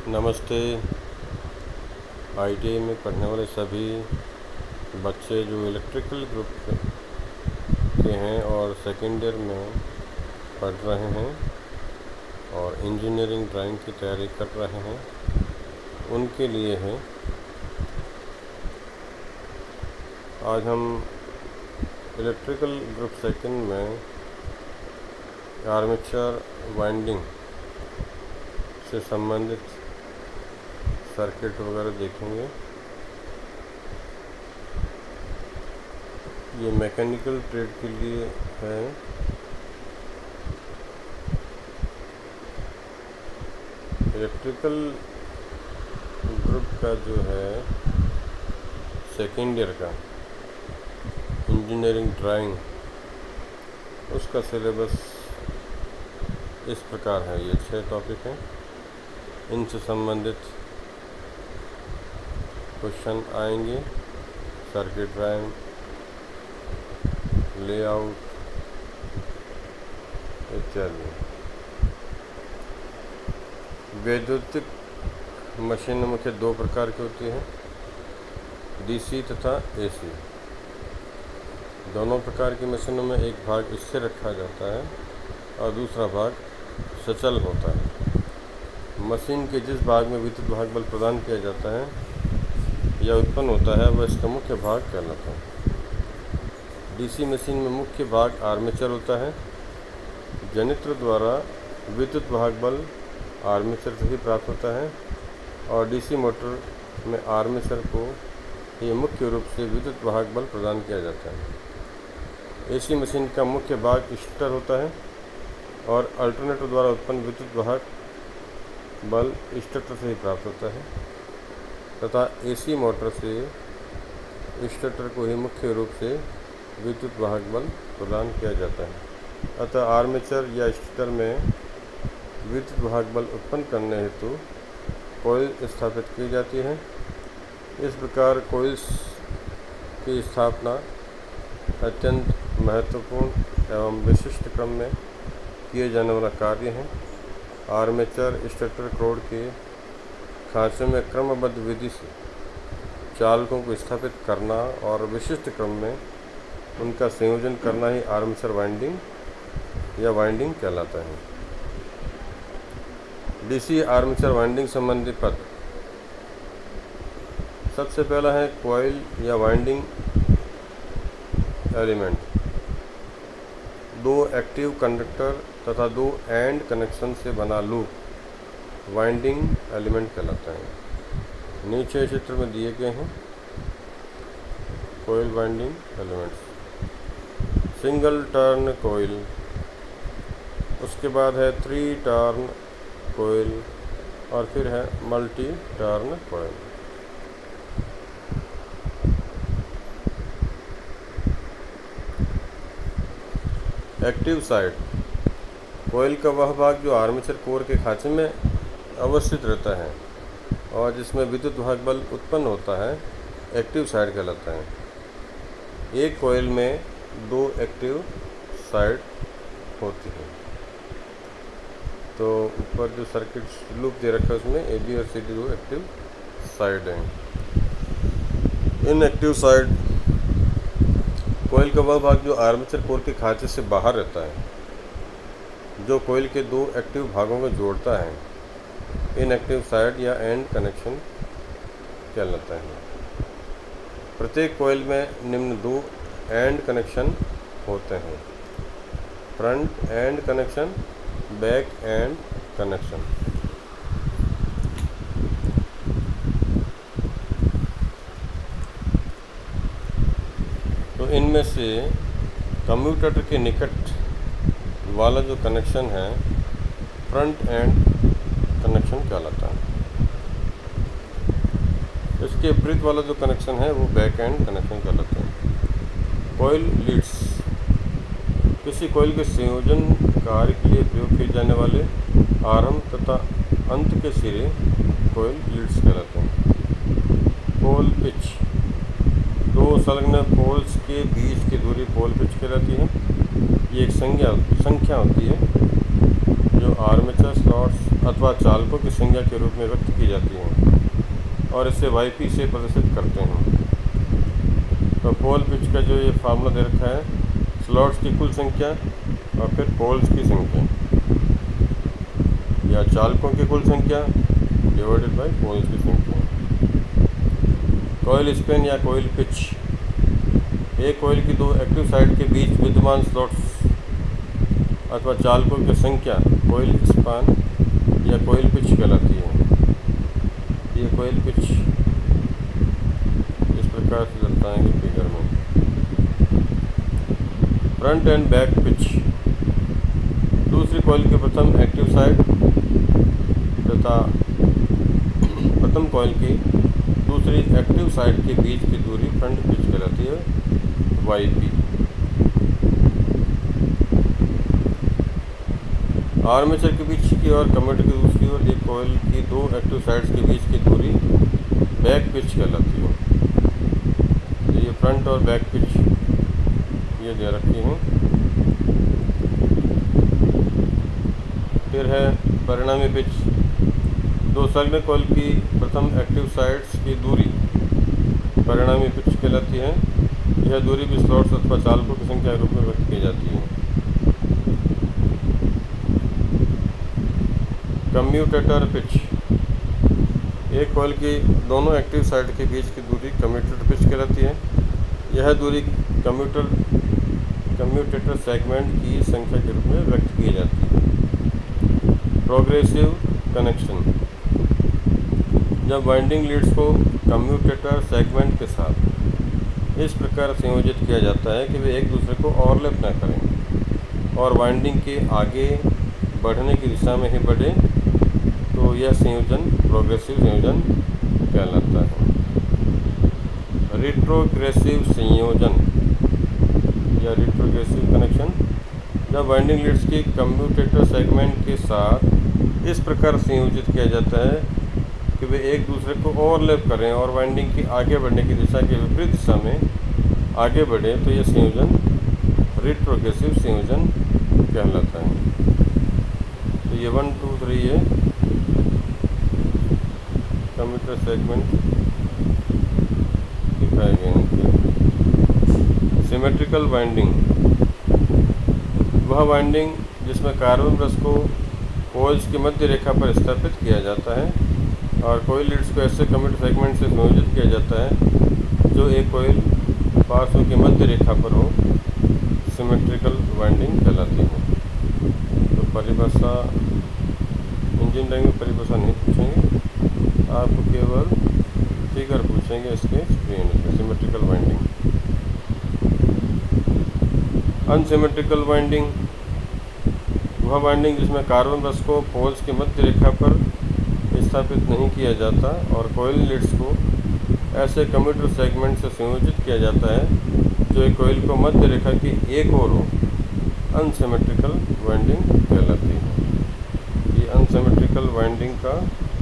नमस्ते। आईटीआई में पढ़ने वाले सभी बच्चे जो इलेक्ट्रिकल ग्रुप के हैं और सेकेंड ईयर में पढ़ रहे हैं और इंजीनियरिंग ड्राइंग की तैयारी कर रहे हैं, उनके लिए है। आज हम इलेक्ट्रिकल ग्रुप सेकेंड में आर्मेचर वाइंडिंग से संबंधित सर्किट वगैरह देखेंगे। ये मैकेनिकल ट्रेड के लिए है। इलेक्ट्रिकल ग्रुप का जो है सेकेंड ईयर का इंजीनियरिंग ड्राइंग, उसका सिलेबस इस प्रकार है। ये 6 टॉपिक हैं। इनसे संबंधित क्वेश्चन आएंगे। सर्किट ड्राइंग, लेआउट इत्यादि। वैद्युतिक मशीन मुख्य 2 प्रकार की होती है, डीसी तथा एसी। दोनों प्रकार की मशीनों में एक भाग स्थिर रखा जाता है और दूसरा भाग सचल होता है। मशीन के जिस भाग में विद्युत भाग बल प्रदान किया जाता है या उत्पन्न होता है वह इसका मुख्य भाग कहलाता है। डीसी मशीन में मुख्य भाग आर्मेचर होता है। जनित्र द्वारा विद्युत भाग बल आर्मेचर से ही प्राप्त होता है और डीसी मोटर में आर्मेचर को ही मुख्य रूप से विद्युत भाग बल प्रदान किया जाता है। एसी मशीन का मुख्य भाग स्टेटर होता है और अल्टरनेटर द्वारा उत्पन्न विद्युत भाग बल स्टेटर से ही प्राप्त होता है तथा एसी मोटर से स्टेटर को ही मुख्य रूप से विद्युत वाहक बल प्रदान किया जाता है। अतः आर्मेचर या स्टेटर में विद्युत वाहक बल उत्पन्न करने हेतु कॉइल स्थापित की जाती है। इस प्रकार कॉइल्स की स्थापना अत्यंत महत्वपूर्ण एवं विशिष्ट क्रम में किए जाने वाला कार्य है। आर्मेचर स्टेटर क्रोड के खांचे में क्रमबद्ध विधि से चालकों को स्थापित करना और विशिष्ट क्रम में उनका संयोजन करना ही आर्मेचर वाइंडिंग या वाइंडिंग कहलाता है। डीसी आर्मेचर वाइंडिंग संबंधी पद। सबसे पहला है कॉइल या वाइंडिंग एलिमेंट। 2 एक्टिव कंडक्टर तथा 2 एंड कनेक्शन से बना लूप वाइंडिंग एलिमेंट कहलाता है। नीचे चित्र में दिए गए हैं coil winding elements. Single turn coil, उसके बाद है 3 टर्न कॉइल और फिर है multi turn coil. Active side. Coil का वह भाग जो आर्मेचर कोर के खांचे में अवस्थित रहता है और जिसमें विद्युत भाग बल उत्पन्न होता है, एक्टिव साइड कहलाता है। एक कॉइल में 2 एक्टिव साइड होती है। तो ऊपर जो सर्किट लूप दे रखा है उसमें ए बी और सी डी 2 एक्टिव साइड हैं। इन एक्टिव साइड कॉइल का वह भाग जो आर्मेचर कोर के खांचे से बाहर रहता है, जो कॉइल के 2 एक्टिव भागों को जोड़ता है, इनएक्टिव साइड या एंड कनेक्शन कहलाता है। प्रत्येक कॉइल में निम्न 2 एंड कनेक्शन होते हैं: front end connection, back end connection. तो इनमें से कम्यूटेटर के निकट वाला जो कनेक्शन है फ्रंट एंड कनेक्शन कहलाता है। इसके विपरीत वाला जो कनेक्शन है वो बैक एंड कनेक्शन कहलाता है। Coil Leeds. किसी कॉइल के संयोजन कार्य के लिए प्रयोग किए जाने वाले आरंभ तथा अंत के सिरे कॉइल लीड्स कहलाते हैं। Pole pitch. 2 संलग्न पोल्स के बीच की दूरी पोल पिच कहलाती है। ये एक संख्या होती है जो आर्मेचर स्लॉट्स अथवा चालकों की संख्या के रूप में व्यक्त की जाती हैं और इसे YP से प्रदर्शित करते हैं। तो पोल पिच का जो ये फार्मूला दे रखा है, स्लॉट्स की कुल संख्या और फिर पोल्स की संख्या या चालकों की कुल संख्या डिवाइडेड बाय पोल्स की संख्या। कॉइल स्पेन या कॉइल पिच, एक कॉइल की दो एक्टिव साइड के बीच विद्यमान स्लॉट्स अथवा चालकों की संख्या कॉइल स्पान या कॉइल पिच कहलाती है। ये कॉइल पिच इस प्रकार से चलता है कि फिगर में फ्रंट एंड बैक पिच, दूसरी कॉइल के प्रथम एक्टिव साइड तथा प्रथम कॉइल की दूसरी एक्टिव साइड के बीच की दूरी फ्रंट पिच कहलाती है, YP। आर्मेचर के बीच की और कम्यूटेटर की दूसरी ओर एक कॉइल की दो एक्टिव साइड्स के बीच की दूरी बैक पिच कहलाती है। तो ये फ्रंट और बैक पिच ये दे रखी हैं। फिर है परिणामी पिच, दो संलग्न कॉइल की प्रथम एक्टिव साइड्स की दूरी परिणामी पिच कहलाती है। यह दूरी भी स्लॉट्स अथवा चालकों की संख्या के रूप में व्यक्त की जाती है। कम्यूटेटर पिच, एक कॉइल की दोनों एक्टिव साइड के बीच की दूरी कम्यूटेटर पिच कहलाती है। यह दूरी कम्यूटेटर सेगमेंट की संख्या के रूप में व्यक्त की जाती है। प्रोग्रेसिव कनेक्शन, जब वाइंडिंग लीड्स को कम्यूटेटर सेगमेंट के साथ इस प्रकार संयोजित किया जाता है कि वे एक दूसरे को ओवरलैप न करें और वाइंडिंग के आगे बढ़ने की दिशा में ही बढ़े, तो यह संयोजन प्रोग्रेसिव संयोजन कहलाता है। रिट्रोग्रेसिव संयोजन या रिट्रोग्रेसिव कनेक्शन, जब वाइंडिंग लीड्स की कम्यूटेटर सेगमेंट के साथ इस प्रकार संयोजित किया जाता है कि वे एक दूसरे को ओवरलैप करें और वाइंडिंग की आगे बढ़ने की दिशा के विपरीत दिशा में आगे बढ़े, तो यह संयोजन रिट्रोग्रेसिव संयोजन कहलाता है। तो ये 1, 2, 3 ये कम्यूटेटर सेगमेंट दिखाए गए हैं। सिमेट्रिकल वाइंडिंग, वह वाइंडिंग जिसमें कार्बन ब्रश को कॉइल्स की मध्य रेखा पर स्थापित किया जाता है और कॉइल लीड्स को ऐसे कम्यूटेटर सेगमेंट से संयोजित किया जाता है जो एक कॉइल पार्श्व की मध्य रेखा पर हो, सिमेट्रिकल वाइंडिंग कहलाती है। तो परिभाषा इंजीनियरिंग में परिभाषा नहीं पूछेंगे, आपको केवल फिगर पूछेंगे इसके स्क्रीन पे। Symmetrical winding. अनसिमेट्रिकल वाइंडिंग, वह वाइंडिंग जिसमें कार्बन ब्रश को पोल्स की मध्य रेखा पर स्थापित नहीं किया जाता और कॉइल लीड्स को ऐसे कम्यूटेटर सेगमेंट से संयोजित किया जाता है जो एक कॉइल को मध्य रेखा की एक ओर हो, अनसिमेट्रिकल वाइंडिंग कहलाती है। ये अनसिमेट्रिकल वाइंडिंग का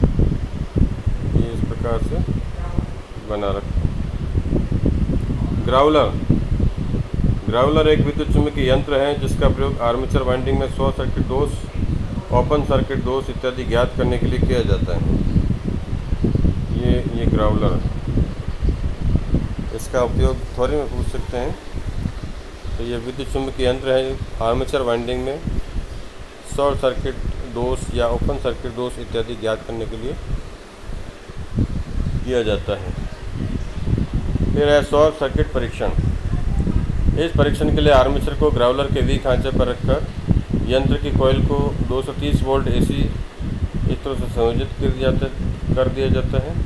ये इस प्रकार से बना रखा। ग्राउलर, ग्राउलर एक विद्युत चुम्बकीय यंत्र है जिसका प्रयोग आर्मेचर वाइंडिंग में शॉर्ट सर्किट दोष, ओपन सर्किट दोष इत्यादि ज्ञात करने के लिए किया जाता है। ये ग्राउलर, इसका उपयोग थ्योरी में पूछ सकते हैं। तो ये विद्युत चुम्बकीय यंत्र है आर्मेचर वाइंडिंग में शॉर्ट सर्किट दोष या ओपन सर्किट दोष इत्यादि ज्ञात करने के लिए किया जाता है। फिर है शॉर्ट सर्किट परीक्षण। इस परीक्षण के लिए आर्मेचर को ग्राउलर के वी खांचे पर रखकर यंत्र की कॉइल को 230 वोल्ट AC इस तरह से संयोजित कर दिया जाता है।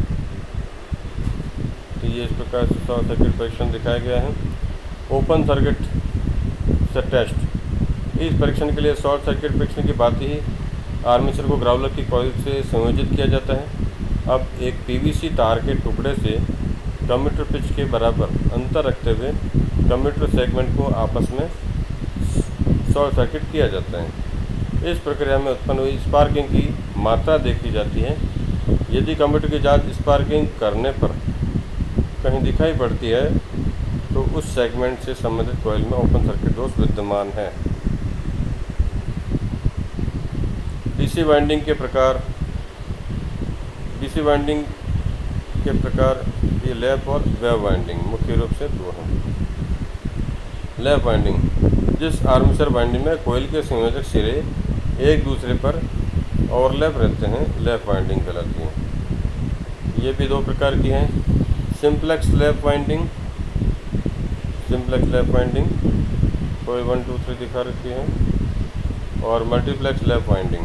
तो ये इस प्रकार से शॉर्ट सर्किट परीक्षण दिखाया गया है। ओपन सर्किट से टेस्ट, इस परीक्षण के लिए शॉर्ट सर्किट परीक्षण की बात ही आर्मेचर को ग्राउलर की कॉइल से संयोजित किया जाता है। अब एक PVC तार के टुकड़े से कम्यूटेटर पिच के बराबर अंतर रखते हुए कम्यूटेटर सेगमेंट को आपस में शॉर्ट सर्किट किया जाता है। इस प्रक्रिया में उत्पन्न हुई स्पार्किंग की मात्रा देखी जाती है। यदि कम्यूटेटर की जांच स्पार्किंग करने पर कहीं दिखाई पड़ती है तो उस सेगमेंट से संबंधित कॉइल में ओपन सर्किट दोष विद्यमान है। डीसी वाइंडिंग के प्रकार, डीसी वाइंडिंग के प्रकार ये लैप और वेव वाइंडिंग मुख्य रूप से दो हैं। लैप वाइंडिंग, जिस आर्मेचर वाइंडिंग में कोयल के संयोजक सिरे एक दूसरे पर ओवरलैप रहते हैं, लैप वाइंडिंग कहलाती है। ये भी दो प्रकार की हैं, simplex lap winding, simplex lap winding कोई 1 2 3 दिखा रखी है, और मल्टीप्लेक्स लैप वाइंडिंग,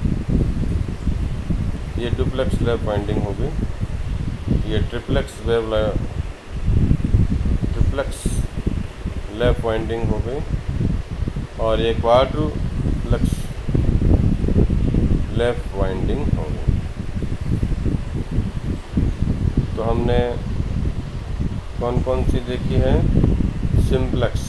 ये डुप्लेक्स लैप वाइंडिंग होगी, ये ट्रिप्लेक्स लैप वाइंडिंग हो गई, और ये क्वाड्रुप्लेक्स लैप वाइंडिंग हो गई। तो हमने कौन कौन सी देखी है? सिंप्लेक्स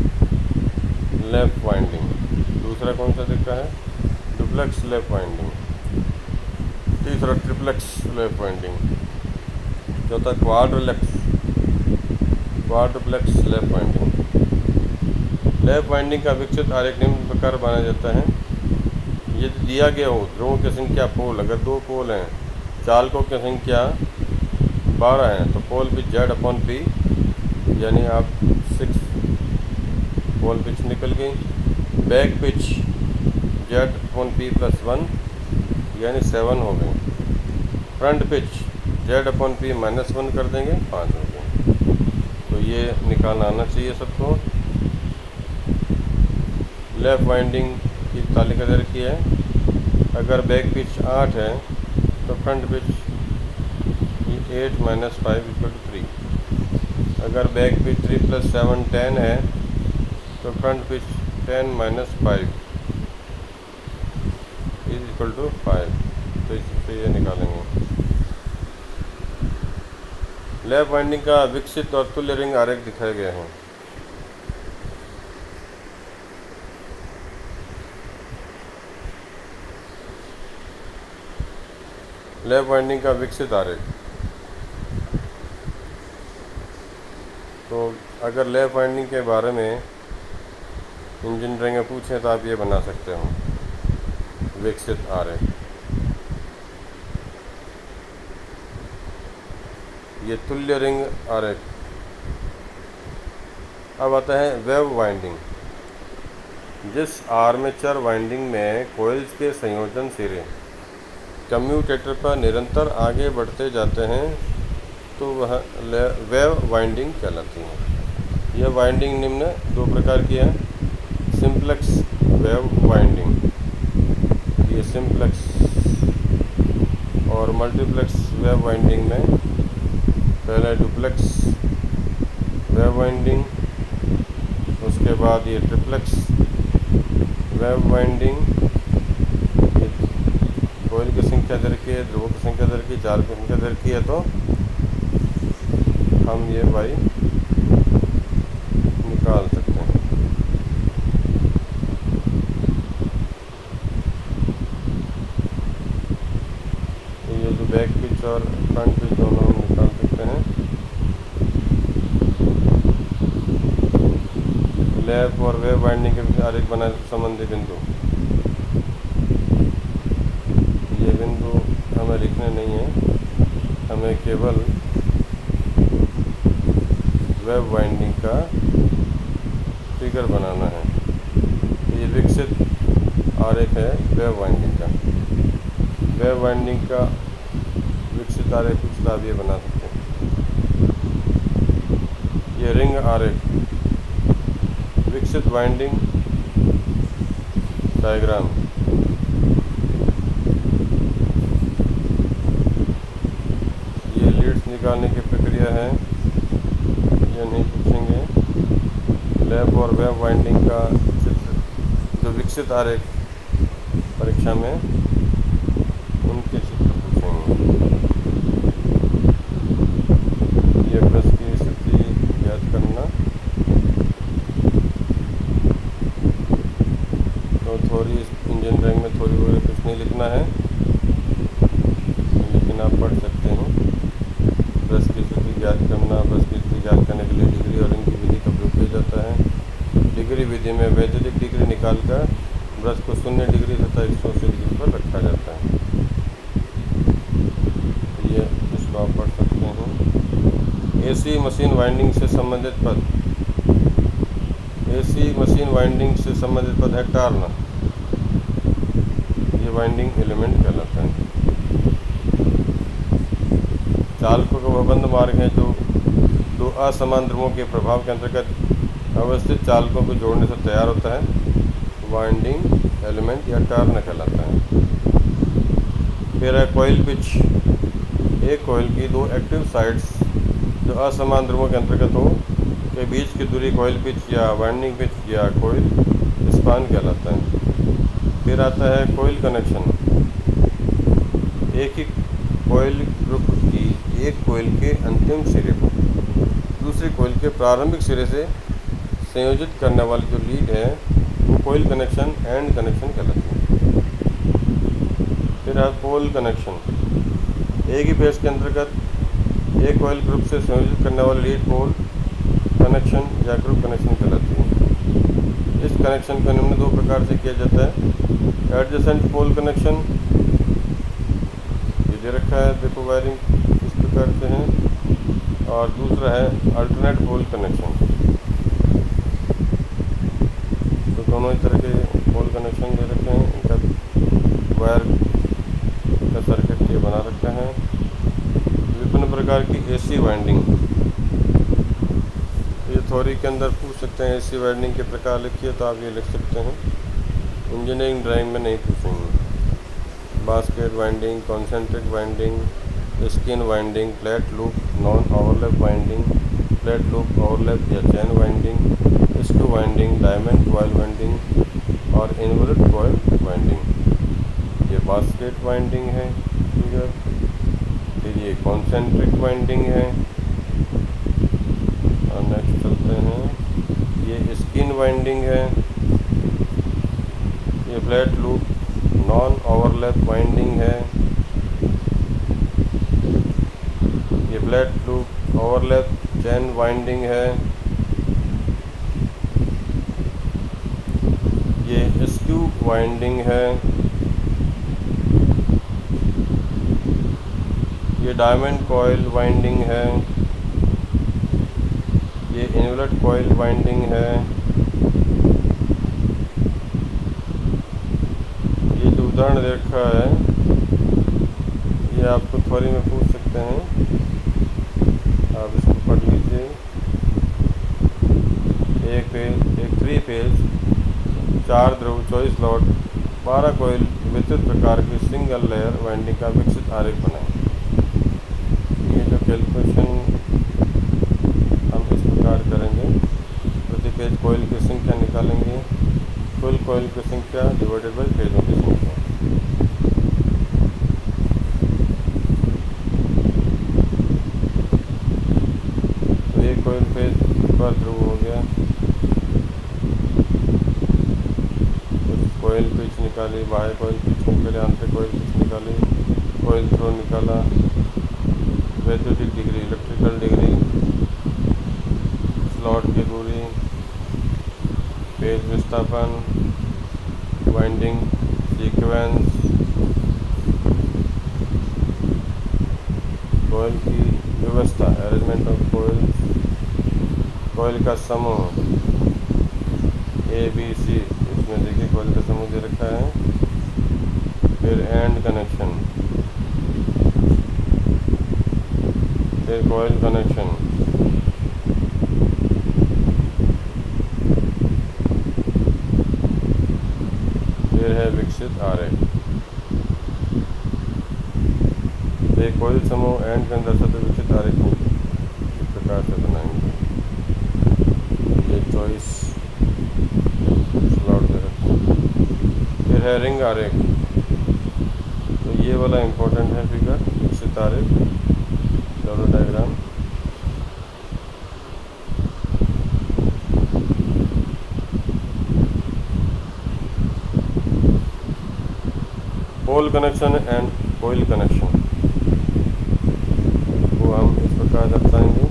लैप वाइंडिंग, दूसरा कौन सा देखा है? डुप्लेक्स लैप वाइंडिंग, तीसरा ट्रिप्लेक्स लैप वाइंडिंग, चौथा quadruplex lap winding. Lap winding का विकसित आरेख निम्न प्रकार बनाया जाता है। यदि दिया गया हो ध्रुवों की संख्या पोल, अगर 2 पोल हैं, चालकों की संख्या 12 हैं, तो पोल पिच Z/P, यानी आप 6 पोल पिच निकल गई। बैक पिच Z/P + 1, यानी 7 हो गई। फ्रंट पिच Z/P -1 कर देंगे, 5 हो गए। तो ये निकालना आना चाहिए सबको। लैप वाइंडिंग की तालिका दे रखी है। अगर बैक पिच 8 है तो फ्रंट पिच 8 - 5 = 3। अगर बैक पिच 3 + 7 10 है तो फ्रंट पिच 10 - 5 = 5। तो इससे ये निकालेंगे। लैप वाइंडिंग का विकसित और तुल्य रिंग आरेख दिखाया गया है। लैप वाइंडिंग का विकसित आरेख, तो अगर लैप वाइंडिंग के बारे में इंजीनियरिंग में पूछें तो आप ये बना सकते हो विकसित आरेख। ये तुल्य रिंग आरेख। अब आता है वेव वाइंडिंग, जिस आर्मेचर वाइंडिंग में कोइल्स के संयोजन सिरे कम्यूटेटर पर निरंतर आगे बढ़ते जाते हैं तो वह वेव वाइंडिंग कहलाती है। यह वाइंडिंग निम्न 2 प्रकार की है। सिंप्लेक्स वेव वाइंडिंग, ये सिंप्लेक्स और मल्टीप्लेक्स वेव वाइंडिंग में पहले डुप्लेक्स वेव वाइंडिंग, उसके बाद ये ट्रिप्लेक्स वेव वाइंडिंग। कोयल की संख्या दर की है, ध्रुवों की संख्या दर की, चाल की संख्या दर की है, तो हम ये वाई निकाल सकते हैं। तो ये जो बैक पिच और फ्रंट पिच दोनों हम निकाल सकते हैं। लैप और वेव वाइंडिंग के आरेख बना संबंधी बिंदु, ये बिंदु हमें लिखने नहीं है, हमें केवल वेव वाइंडिंग का फिगर बनाना है। ये विकसित आरेख है वेव वाइंडिंग का। वेव वाइंडिंग का विकसित आरेख कुछ आप ये बना सकते हैं। ये रिंग आरेख, विकसित वाइंडिंग डायग्राम। ये लीड्स निकालने की प्रक्रिया है, ये नहीं पूछेंगे। लैप और वेव वाइंडिंग का चित्र, जो विकसित आरेख परीक्षा में उनके चित्र पूछेंगे। ये ब्रश की स्थिति याद करना। तो थोड़ी इंजीनियरिंग में थोड़ी बहुत कुछ नहीं लिखना है, लेकिन आप पढ़ सकते हैं। ब्रश की स्थिति याद करना, ब्रश की स्थिति याद करने के लिए डिग्री और रिंग की विधि का प्रयोग किया जाता है। डिग्री विधि में वैद्युतिक डिग्री निकालकर ब्रश को 0 डिग्री तथा 180 डिग्री पर रखा जाता है। ये इसको आप पढ़ सकते हैं। एसी मशीन वाइंडिंग से संबंधित पद। एसी मशीन वाइंडिंग से संबंधित पद है टार्न। ये वाइंडिंग एलिमेंट कहलाता है। चालकों का वह बंद मार्ग है जो दो असमान ध्रुवों के प्रभाव के अंतर्गत अवस्थित चालकों को जोड़ने से तैयार होता है। वाइंडिंग एलिमेंट या टर्न कहलाता है। फिर है कॉइल पिच। एक कॉइल की दो एक्टिव साइड्स जो असमान ध्रुवों के अंतर्गत हो के बीच की दूरी कॉइल पिच या वाइंडिंग पिच या कॉइल स्पान कहलाता है। फिर आता है कॉइल कनेक्शन। एक ही कॉइल ग्रुप की एक कॉइल के अंतिम सिरे को दूसरे कॉइल के प्रारंभिक सिरे से संयोजित करने वाली जो लीड है वो कॉइल कनेक्शन एंड कनेक्शन कहलाती है। फिर है पोल कनेक्शन। एक ही फेस के अंतर्गत एक कॉइल ग्रुप से संयोजित करने वाली लीड पोल कनेक्शन या ग्रुप कनेक्शन कहलाती है। इस कनेक्शन को निम्न दो प्रकार से किया जाता है। एडजेसेंट पोल कनेक्शन, ये दे रखा है, देखो वायरिंग इस प्रकार से है। और दूसरा है अल्टरनेट पोल कनेक्शन। तो दोनों ही तरह के पोल कनेक्शन दे रखे हैं। इनका वायर का सर्किट ये बना रखा है। विभिन्न प्रकार की एसी वाइंडिंग, ये थ्योरी के अंदर पूछ सकते हैं। एसी वाइंडिंग के प्रकार लिखिए तो आप ये लिख सकते हैं, इंजीनियरिंग ड्राइंग में नहीं पूछेंगे। Basket winding, concentric winding, skin winding, plate loop non overlap winding, plate loop overlap या chain winding, screw winding, diamond coil winding और इनवॉल्यूट कॉइल वाइंडिंग। ये बास्केट वाइंडिंग है। फिर ये कॉन्सेंट्रिक वाइंडिंग है। और नेक्स्ट चलते हैं, ये स्किन वाइंडिंग है। ये plate loop non overlap winding है। ये plate loop overlap chain winding है। ये स्क्रू वाइंडिंग है। ये डायमंड कॉइल वाइंडिंग है। ये इनवॉल्यूट कॉइल वाइंडिंग है। ये जो उदाहरण दे रखा है ये आपको थ्योरी में पूछ सकते हैं, आप इसको पढ़ लीजिए। एक 3 फेज 4 ध्रुव 24 लॉट 12 कॉइल विद्युत प्रकार की सिंगल लेयर वाइंडिंग का विकसित आरेख बनाएं। ये जो कैलकुलेशन हम इस प्रकार करेंगे, प्रति फेज कॉइल की संख्या निकालेंगे, कुल कॉइल की संख्या डिवाइडेड बाई फेजों की संख्या। तो एक कॉइल फेज पर ध्रुव हो गया। कॉइल पिच निकाली, बाह्य कॉइल पिच निकाली, आंतरिक कॉइल पिच निकाली, कॉइल थ्रो निकाला, वैद्युतिक डिग्री, इलेक्ट्रिकल डिग्री, स्लॉट की दूरी, पेज विस्थापन, वाइंडिंग सीक्वेंस, कॉइल की व्यवस्था, अरेंजमेंट ऑफ कॉइल्स, कॉइल का समूह ABC, इसमें देखिए कॉइल का समूह दे रखा है। फिर एंड कनेक्शन, फिर कॉइल कनेक्शन, फिर है विकसित आरेख। तो एक कॉइल समूह एंड के अंदर सतह विकसित आरेख को इस प्रकार से बनाएंगे। ये चॉइस स्लॉट दे रखते हैं। फिर है रिंग आरेख। तो ये वाला इम्पोर्टेंट है फिगर, विकसित आरेख, दोनों diagram. Pole connection and coil connection को हम इस प्रकार दर्शाएंगे।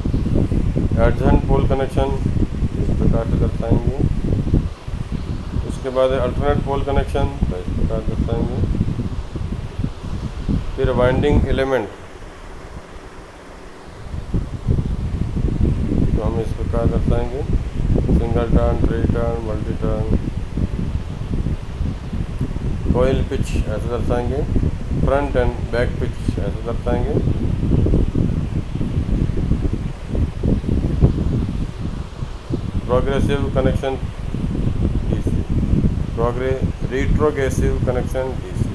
एडजेसेंट पोल कनेक्शन इस प्रकार से दर्शाएंगे। उसके बाद अल्टरनेट पोल कनेक्शन, तो इस प्रकार दर्शाएंगे। फिर वाइंडिंग एलिमेंट, तो हम इस प्रकार दर्शाएंगे, single turn, three turn, multi turn. Coil pitch ऐसे दर्शाएंगे, फ्रंट एंड बैक पिच ऐसे दर्शाएंगे। Progressive connection DC, retrogressive connection DC.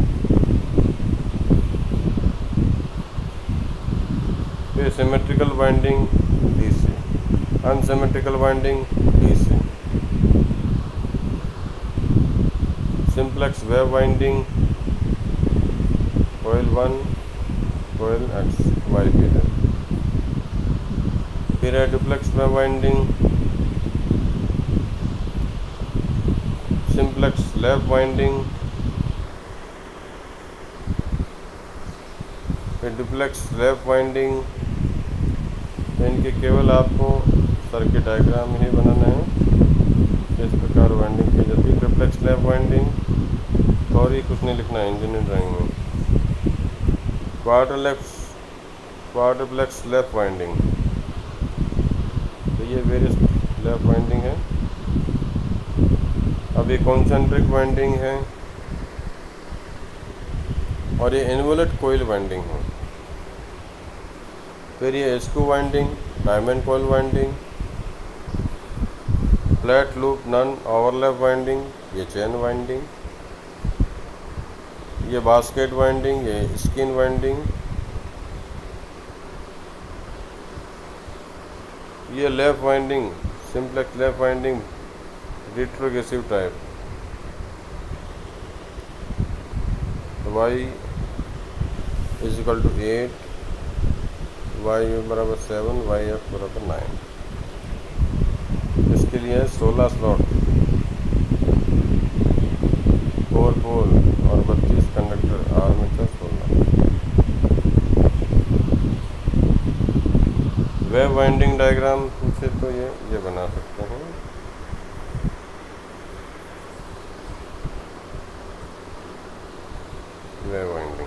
फिर symmetrical winding DC, unsymmetrical winding DC. Simplex wave winding, coil 1, coil X Y P है। फिर है duplex wave winding, simplex lap winding, फिर duplex lap winding. तो इनके केवल आपको सर्किट डायग्राम ही बनाना है, इस प्रकार वाइंडिंग की जाती है। डुप्लेक्स लैप वाइंडिंग, और ही कुछ नहीं लिखना है इंजीनियर ड्राइंग में। क्वाड्रप्लेक्स लैप वाइंडिंग, तो ये वेरियस लैप वाइंडिंग है। अब ये कॉन्सेंट्रिक वाइंडिंग है, और ये इन्वोल्यूट कोइल वाइंडिंग है। फिर ये screw winding, diamond coil winding, flat loop non overlap winding, ये चेन वाइंडिंग, ये बास्केट वाइंडिंग, ये स्किन वाइंडिंग, ये lap winding, simplex lap winding, retrogressive type. y is equal to 8, y बराबर 7, yf बराबर 9। इसके लिए 16 स्लॉट, 4 पोल और 32 conductor, armature 16। Wave winding diagram पूछे तो ये बना सकते हैं। वेव वाइंडिंग,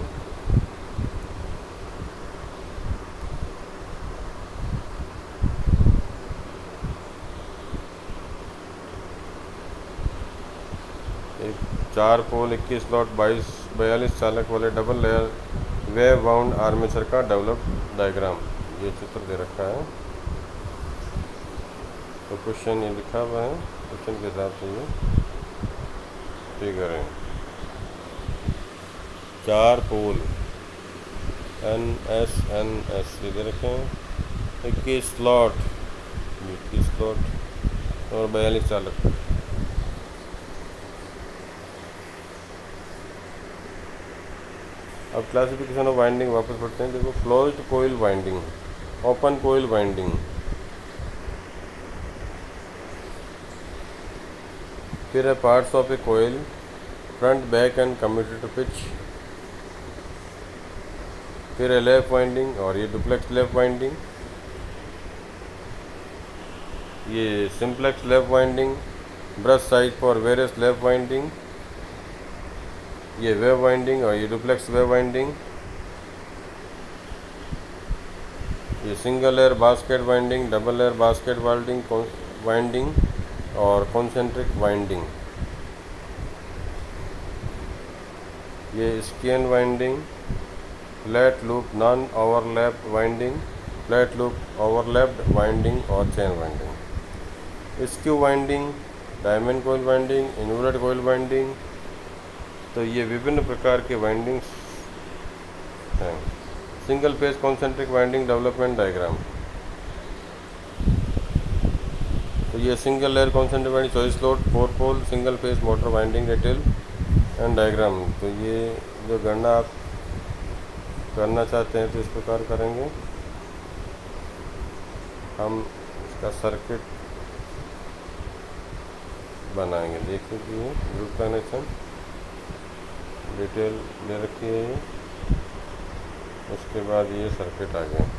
एक 4 पोल 21 स्लॉट 42 चालक वाले double layer wave bound armature का डेवलप डायग्राम, ये चित्र दे रखा है। तो क्वेश्चन ये लिखा हुआ है, क्वेश्चन के हिसाब से ये फिगर है। 4 पोल NS ये दे रखे हैं, 21 स्लॉट और 42 चालक। अब क्लासिफिकेशन ऑफ वाइंडिंग वापस पढ़ते हैं। देखो, closed coil winding, open coil winding, फिर है parts of a coil, front back and commutator pitch, फिर है लैप वाइंडिंग, और ये डुप्लेक्स लैप वाइंडिंग, ये simplex lap winding, brush size for various lap winding, ये वेव वाइंडिंग, और ये डुप्लेक्स वेव वाइंडिंग, ये single layer basket winding, double layer basket winding और कॉन्सेंट्रिक वाइंडिंग, ये skin winding, flat loop non overlap winding, flat loop overlapped winding और chain winding, skew winding, diamond coil winding, involute coil winding. तो ये विभिन्न प्रकार के windings हैं। Single phase concentric winding development diagram, तो ये single layer concentric winding 24 slot 4 pole single phase motor winding detail and diagram. तो ये जो गणना आप करना चाहते हैं तो इस प्रकार करेंगे। हम इसका सर्किट बनाएंगे। देखिए कि ये ग्रुप कनेक्शन डिटेल दे रखी है ये, उसके बाद ये सर्किट आ गया।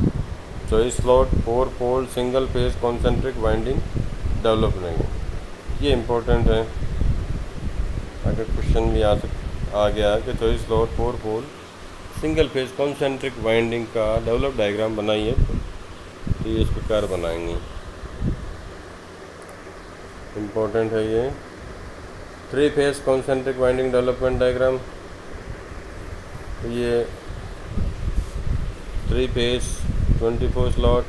24 slot 4 pole single phase concentric winding develop नहीं। ये इम्पोर्टेंट है, अगर क्वेश्चन भी आ गया कि choice slot 4 pole single phase concentric winding का डेवलप डायग्राम बनाइए, तो ये इस प्रकार बनाएंगे। इम्पोर्टेंट है ये 3 phase concentric winding development diagram. तो ये 3 phase 24 slot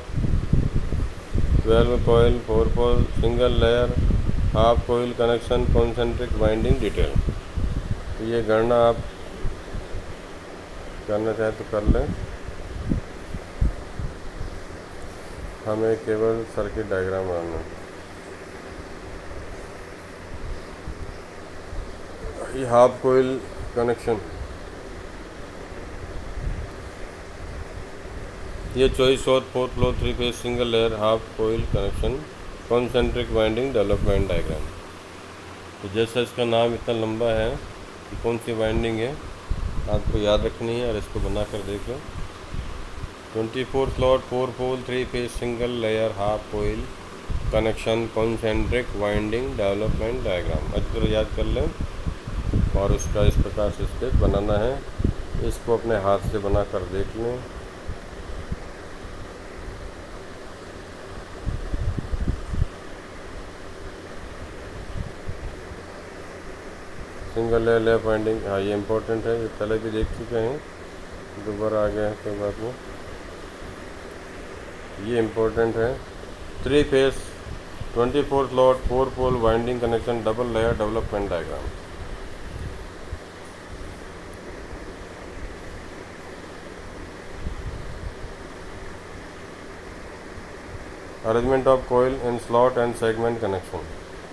12 coil 4 pole single layer half coil connection concentric winding detail. तो ये गणना आप करना चाहें तो कर लें, हमें केवल सर्किट डायग्राम बनाना है। ये हाफ कोयल कनेक्शन, ये चॉइस और 4 flow 3 phase single layer half coil connection concentric winding development diagram. तो जैसा इसका नाम इतना लंबा है कि कौन सी वाइंडिंग है आपको याद रखनी है और इसको बना कर देख लो। 24 slot 4 pole 3 phase single layer half coil connection concentric winding development diagram अच्छी तरह याद कर लें, और उसका इस प्रकार से स्केच बनाना है। इसको अपने हाथ से बना कर देख लें। सिंगल लेयर लेफ्ट वाइंडिंग, हाँ ये इम्पोर्टेंट है, ये पहले भी देख चुके हैं, दोबारा आ गया है कोई बात नहीं। ये इम्पोर्टेंट है 3 phase 24 slot 4 pole winding connection double layer development diagram. Arrangement of coil in slot and segment connection.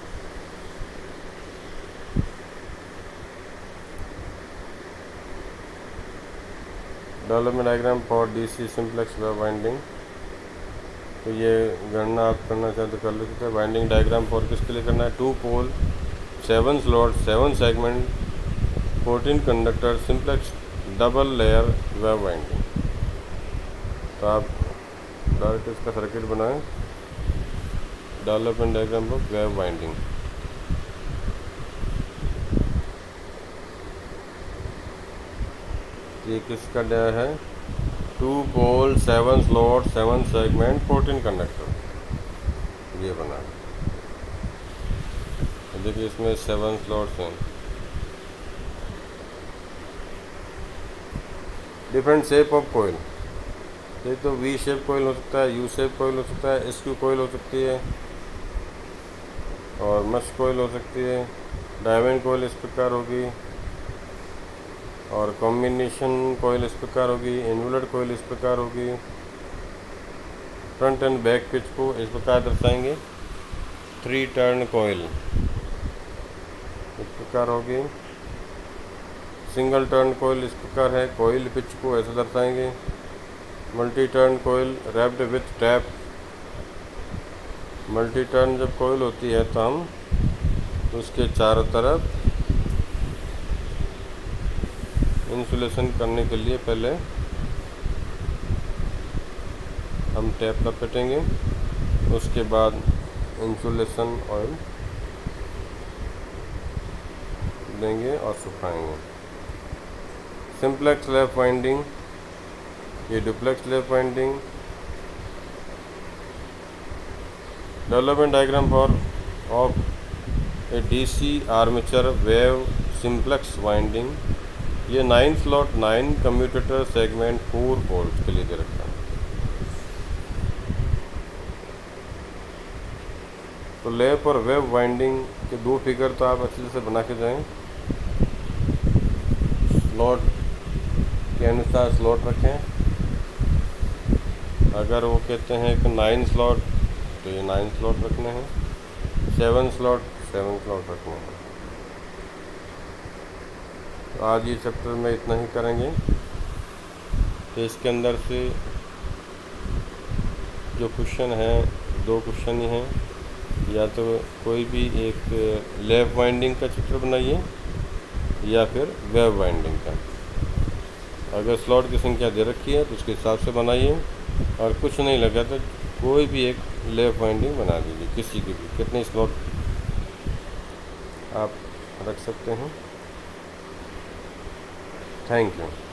Development diagram for DC simplex wave winding. तो ये गणना आप करना चाहते तो कर लेते हैं। वाइंडिंग डायग्राम फॉर किसके लिए करना है? 2 pole 7 slot 7 segment 14 conductor simplex double layer wave winding. तो आप डायरेक्ट इसका सर्किट बनाएं। Development diagram for wave winding. ये किसका डा है? 2 पोल 7 स्लॉट 7 सेगमेंट 14 कंडक्टर, ये बना। देखिए इसमें 7 स्लॉट्स हैं। डिफरेंट शेप ऑफ कोयल, ये तो वी शेप कोयल हो सकता है, यू शेप कोयल हो सकता है, एसक्यू कोयल हो सकती है और मश कोयल हो सकती है। डायमंड कोयल इस प्रकार होगी और कॉम्बिनेशन कोयल इस प्रकार होगी। इन्वोल्यूट कोयल इस प्रकार होगी। फ्रंट एंड बैक पिच को इस प्रकार दर्शाएंगे। 3 टर्न कोयल इस प्रकार होगी। सिंगल टर्न कोयल इस प्रकार है। कोयल पिच को ऐसे दर्शाएंगे। Multi turn coil wrapped with tape. Multi turn जब कोयल होती है तो हम उसके चारों तरफ इंसुलेशन करने के लिए पहले हम टैप लपेटेंगे, उसके बाद इंसुलेशन ऑयल देंगे और सुखाएंगे। सिंप्लेक्स लेफ्ट वाइंडिंग, ये duplex left winding. Development diagram for of a DC armature wave simplex winding. ये 9 स्लॉट 9 कम्यूटेटर सेगमेंट 4 पोल्स के लिए दे रखा है। तो लैप और वेव वाइंडिंग के 2 फिगर तो आप अच्छे से बना के जाएं। स्लॉट के अनुसार स्लॉट रखें। अगर वो कहते हैं कि 9 स्लॉट तो ये 9 स्लॉट रखने हैं, 7 स्लॉट 7 स्लॉट रखने हैं। तो आज ये चैप्टर में इतना ही करेंगे। तो इसके अंदर से जो क्वेश्चन हैं 2 क्वेश्चन ही हैं, या तो कोई भी एक लैप वाइंडिंग का चित्र बनाइए या फिर वेव वाइंडिंग का। अगर स्लॉट की संख्या दे रखी है तो उसके हिसाब से बनाइए, और कुछ नहीं लगा तो कोई भी एक लैप वाइंडिंग बना दीजिए, किसी की भी। कितने स्लॉट आप रख सकते हैं। Thank you.